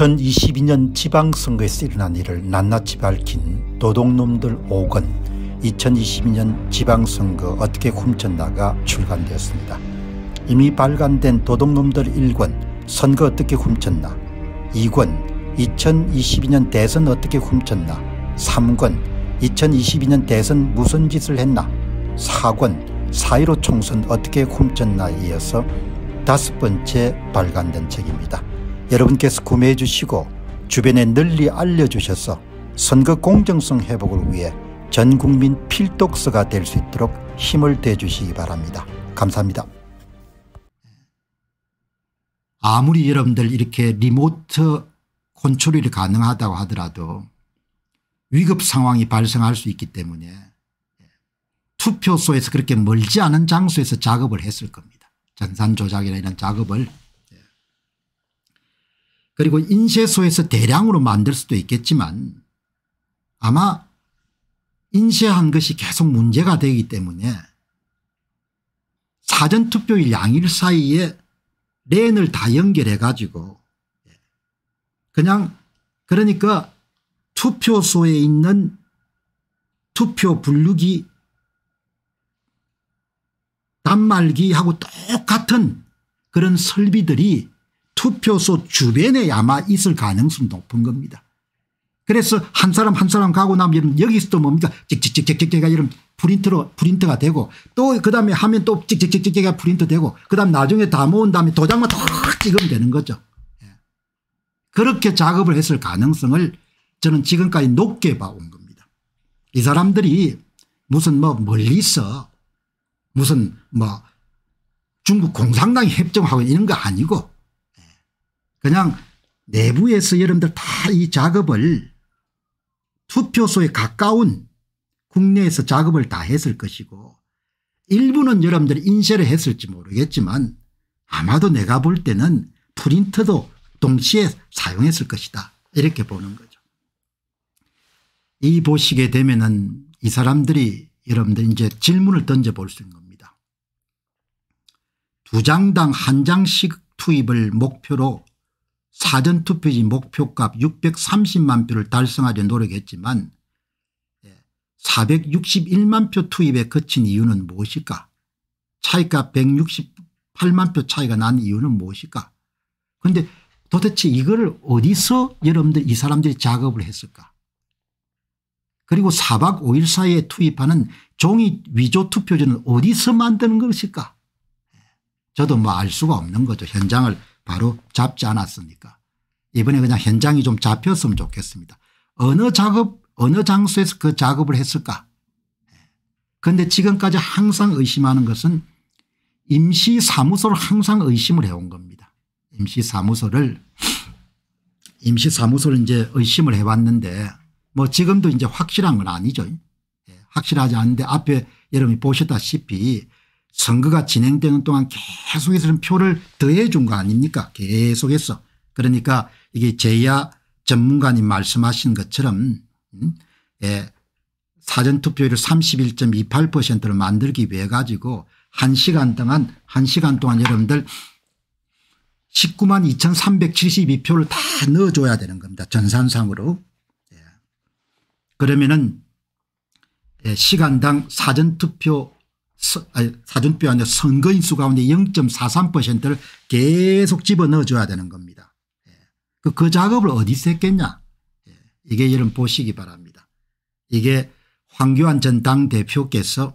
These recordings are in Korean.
2022년 지방선거에서 일어난 일을 낱낱이 밝힌 도둑놈들 5권 2022년 지방선거 어떻게 훔쳤나가 출간되었습니다. 이미 발간된 도둑놈들 1권 선거 어떻게 훔쳤나, 2권 2022년 대선 어떻게 훔쳤나, 3권 2022년 대선 무슨 짓을 했나, 4권 4.15 총선 어떻게 훔쳤나에 이어서 5번째 발간된 책입니다. 여러분께서 구매해 주시고 주변에 널리 알려주셔서 선거 공정성 회복을 위해 전국민 필독서가 될 수 있도록 힘을 대주시기 바랍니다. 감사합니다. 아무리 여러분들 이렇게 리모트 컨트롤이 가능하다고 하더라도 위급 상황이 발생할 수 있기 때문에 투표소에서 그렇게 멀지 않은 장소에서 작업을 했을 겁니다. 전산 조작이나 이런 작업을. 그리고 인쇄소에서 대량으로 만들 수도 있겠지만 아마 인쇄한 것이 계속 문제가 되기 때문에 사전투표일 양일 사이에 랜을 다 연결해 가지고 그냥 그러니까 투표소에 있는 투표 분류기 단말기하고 똑같은 그런 설비들이 투표소 주변에 아마 있을 가능성이 높은 겁니다. 그래서 한 사람 한 사람 가고 나면 여기서도 뭡니까 찍찍찍찍찍가 이런 프린터가 되고 또 그다음에 하면 또 찍찍찍찍가 프린터 되고 그다음 나중에 다 모은 다음에 도장만 탁 찍으면 되는 거죠. 그렇게 작업을 했을 가능성을 저는 지금까지 높게 봐온 겁니다. 이 사람들이 무슨 뭐 멀리서 무슨 뭐 중국 공산당이 협정하고 이런 거 아니고 그냥 내부에서 여러분들 다 이 작업을 투표소에 가까운 국내에서 작업을 다 했을 것이고 일부는 여러분들이 인쇄를 했을지 모르겠지만 아마도 내가 볼 때는 프린터도 동시에 사용했을 것이다 이렇게 보는 거죠. 이 보시게 되면은 이 사람들이 여러분들 이제 질문을 던져볼 수 있는 겁니다. 2장당 1장씩 투입을 목표로 사전투표지 목표값 630만 표를 달성하려 노력했지만 461만 표 투입에 그친 이유는 무엇일까? 차이가 168만 표 차이가 난 이유는 무엇일까? 그런데 도대체 이거를 어디서 여러분들 이 사람들이 작업을 했을까? 그리고 4박 5일 사이에 투입하는 종이 위조 투표지는 어디서 만드는 것일까? 저도 뭐 알 수가 없는 거죠. 현장을 바로 잡지 않았으니까. 이번에 그냥 현장이 좀 잡혔으면 좋겠습니다. 어느 장소에서 그 작업을 했을까? 그런데 지금까지 항상 의심하는 것은 임시사무소를 항상 의심을 해온 겁니다. 임시사무소를 이제 의심을 해왔는데 뭐 지금도 이제 확실한 건 아니죠. 확실하지 않은데 앞에 여러분이 보셨다시피 선거가 진행되는 동안 계속해서 표를 더해 준 거 아닙니까? 계속해서. 그러니까 이게 제야 전문가님 말씀하신 것처럼 사전투표율 31.28%를 만들기 위해 가지고 1시간 동안 여러분들 19만 2372표를 다 넣어줘야 되는 겁니다. 전산상으로. 그러면은 시간당 사전투표 아니라 선거인 수 가운데 0.43%를 계속 집어넣어 줘야 되는 겁니다. 그 작업을 어디서 했겠냐. 이게 여러분 보시기 바랍니다. 이게 황교안 전 당대표께서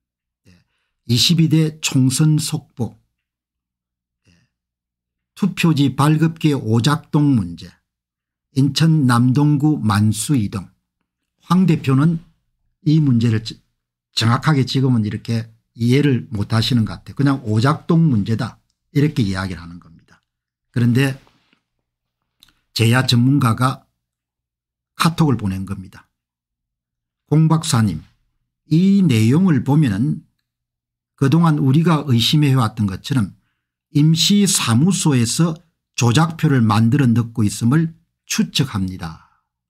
22대 총선 속보 투표지 발급기의 오작동 문제 인천 남동구 만수 이동 황 대표는 이 문제를 정확하게 지금은 이렇게 이해를 못 하시는 것 같아요. 그냥 오작동 문제다 이렇게 이야기를 하는 겁니다. 그런데 제야 전문가가 카톡을 보낸 겁니다. 공 박사님 이 내용을 보면은 그동안 우리가 의심해왔던 것처럼 임시사무소에서 조작표를 만들어 넣고 있음을 추측합니다.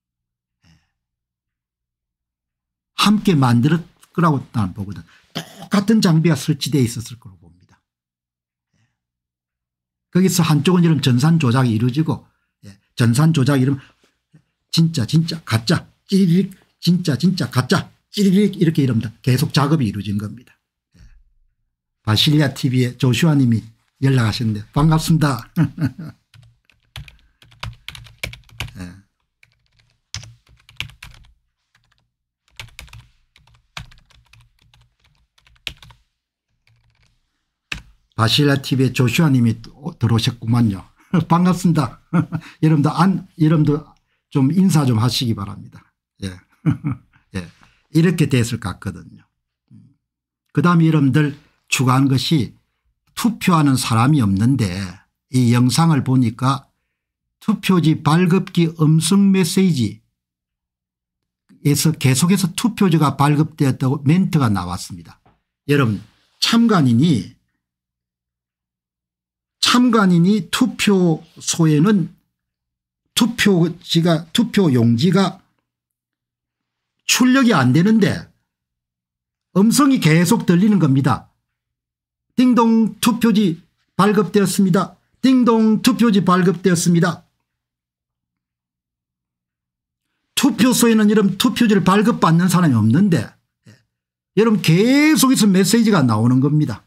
함께 만들었 거라고 나는 보거든. 똑같은 장비가 설치되어 있었을 거로 봅니다. 거기서 한쪽은 이런 전산 조작이 이루어지고 전산 조작 이러면 진짜 가짜 찌리릭 진짜 가짜 찌리릭 이렇게 이럽니다. 계속 작업이 이루어진 겁니다. 바실리아 TV의 조슈아 님이 연락하셨는데 반갑습니다. 네. 바실리아 TV의 조슈아 님이 들어오셨구만요. 반갑습니다. 여러분도 좀 인사 좀 하시기 바랍니다. 예. 예. 이렇게 됐을 것 같거든요. 그다음에 여러분들 추가한 것이 투표하는 사람이 없는데 이 영상을 보니까 투표지 발급기 음성 메시지에서 계속해서 투표지가 발급되었다고 멘트가 나왔습니다. 여러분 참관인이 투표소에는 투표용지가 출력이 안 되는데 음성이 계속 들리는 겁니다. 띵동 투표지 발급되었습니다. 띵동 투표지 발급되었습니다. 투표소에는 여러분 투표지를 발급받는 사람이 없는데 여러분 계속해서 메시지가 나오는 겁니다.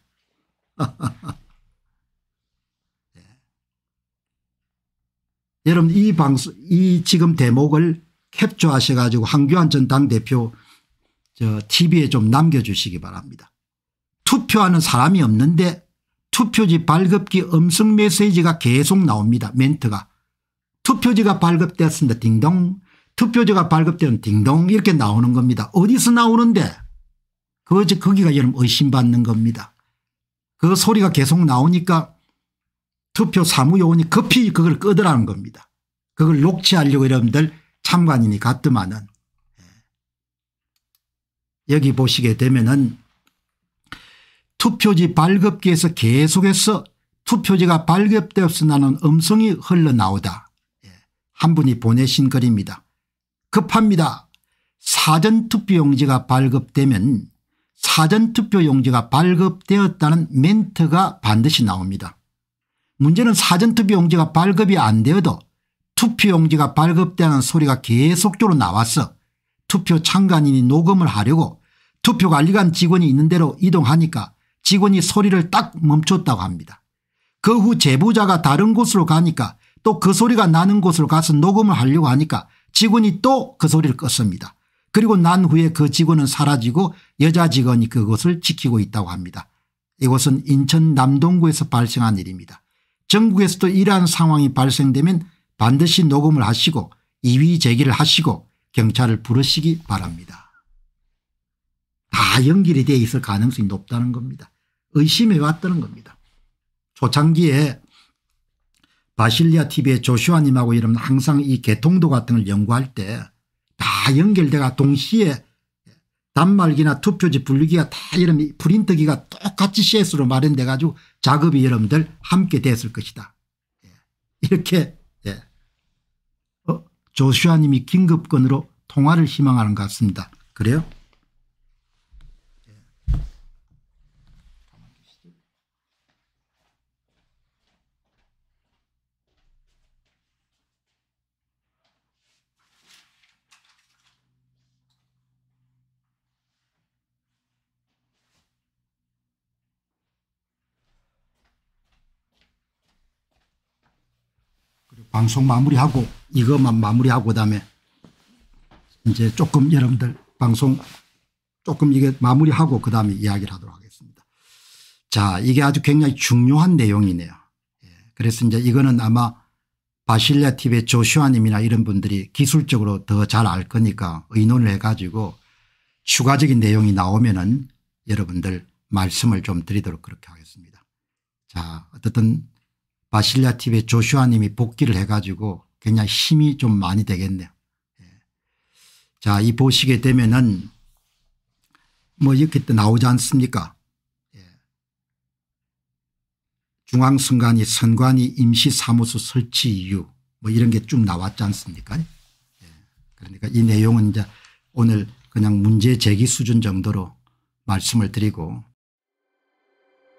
여러분 이 지금 대목을 캡처하셔 가지고 황교안 전 당대표 TV에 좀 남겨주시기 바랍니다. 투표하는 사람이 없는데 투표지 발급기 음성 메시지가 계속 나옵니다. 멘트가. 투표지가 발급되었습니다. 딩동. 투표지가 발급되면 딩동 이렇게 나오는 겁니다. 어디서 나오는데 거기가 여러분 의심받는 겁니다. 그 소리가 계속 나오니까 투표 사무요원이 급히 그걸 끄더라는 겁니다. 그걸 녹취하려고 여러분들 참관인이 갔더만은 여기 보시게 되면은 투표지 발급기에서 계속해서 투표지가 발급되었으나는 음성이 흘러나오다. 한 분이 보내신 글입니다. 급합니다. 사전투표용지가 발급되면 사전투표용지가 발급되었다는 멘트가 반드시 나옵니다. 문제는 사전투표용지가 발급이 안 되어도 투표용지가 발급되는 소리가 계속적으로 나와서 투표 참관인이 녹음을 하려고 투표관리관 직원이 있는 대로 이동하니까 직원이 소리를 딱 멈췄다고 합니다. 그 후 제보자가 다른 곳으로 가니까 또 그 소리가 나는 곳으로 가서 녹음을 하려고 하니까 직원이 또 그 소리를 껐습니다. 그리고 난 후에 그 직원은 사라지고 여자 직원이 그것을 지키고 있다고 합니다. 이것은 인천 남동구에서 발생한 일입니다. 전국에서도 이러한 상황이 발생되면 반드시 녹음을 하시고 이의 제기를 하시고 경찰을 부르시기 바랍니다. 다 연결이 되어 있을 가능성이 높다는 겁니다. 의심해 왔다는 겁니다. 초창기에 바실리아 TV의 조슈아님하고 이러면 항상 이 개통도 같은 걸 연구할 때 다 연결돼가 동시에 단말기나 투표지 분리기가 다 이런 프린터기가 똑같이 CS로 마련돼 가지고 작업이 여러분들 함께 됐을 것이다. 이렇게 조슈아님이 긴급건으로 통화를 희망하는 것 같습니다. 그래요? 방송 마무리하고 이것만 마무리하고 그다음에 이제 조금 여러분들 방송 조금 이게 마무리하고 그다음에 이야기를 하도록 하겠습니다. 자, 이게 아주 굉장히 중요한 내용이네요. 그래서 이제 이거는 아마 바실리아 TV의 조슈아님이나 이런 분들이 기술적으로 더 잘 알 거니까 의논을 해가지고 추가적인 내용이 나오면은 여러분들 말씀을 좀 드리도록 그렇게 하겠습니다. 자, 어쨌든 바실리아 TV의 조슈아님이 복귀를 해가지고 굉장히 힘이 좀 많이 되겠네요. 자, 이 보시게 되면은 뭐 이렇게 또 나오지 않습니까? 중앙선관위 선관위 임시사무소 설치 이유 뭐 이런 게 쭉 나왔지 않습니까? 그러니까 이 내용은 이제 오늘 그냥 문제 제기 수준 정도로 말씀을 드리고.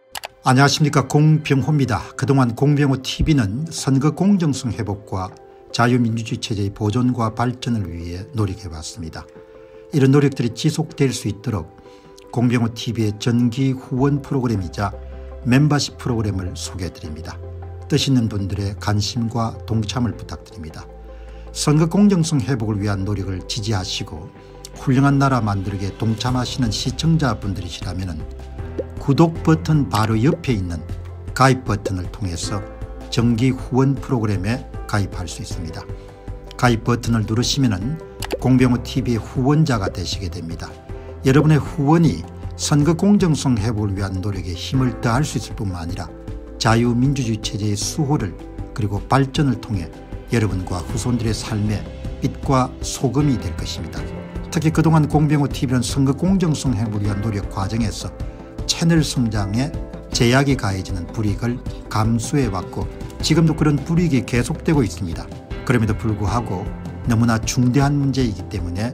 안녕하십니까, 공병호입니다. 그동안 공병호 TV는 선거 공정성 회복과 자유민주주의 체제의 보존과 발전을 위해 노력해왔습니다. 이런 노력들이 지속될 수 있도록 공병호TV의 정기 후원 프로그램이자 멤버십 프로그램을 소개해드립니다. 뜻 있는 분들의 관심과 동참을 부탁드립니다. 선거 공정성 회복을 위한 노력을 지지하시고 훌륭한 나라 만들기에 동참하시는 시청자분들이시라면 구독 버튼 바로 옆에 있는 가입 버튼을 통해서 정기 후원 프로그램에 가입할 수 있습니다. 가입 버튼을 누르시면 공병호TV의 후원자가 되시게 됩니다. 여러분의 후원이 선거 공정성 회복을 위한 노력에 힘을 더할 수 있을 뿐만 아니라 자유민주주의 체제의 수호를 그리고 발전을 통해 여러분과 후손들의 삶에 빛과 소금이 될 것입니다. 특히 그동안 공병호TV는 선거 공정성 회복을 위한 노력 과정에서 채널 성장에 제약이 가해지는 불이익을 감수해왔고 지금도 그런 불이익이 계속되고 있습니다. 그럼에도 불구하고 너무나 중대한 문제이기 때문에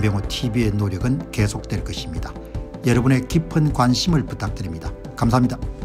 공병호TV의 노력은 계속될 것입니다. 여러분의 깊은 관심을 부탁드립니다. 감사합니다.